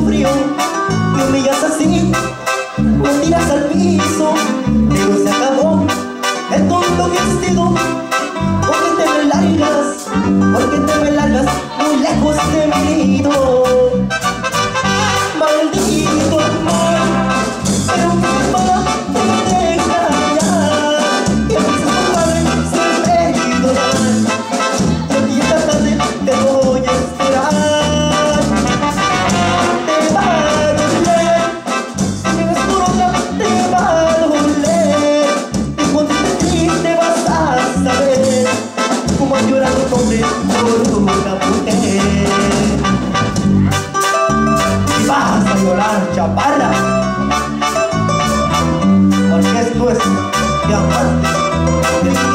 frío, me humillas así, me tiras al piso. Pero se acabó el tonto que has sido, porque te me largas muy lejos de mi nido. Maldito amor, pero mi mamá no me deja ya, y a veces tu padre siempre ignorar. Y esta tarde te voy a esperar. Te va a doler, si me ves por otra te va a doler, y cuando estés triste vas a saber cómo ha llorado un hombre por una mujer. Y vas a llorar, chaparra, porque esto es de amarte.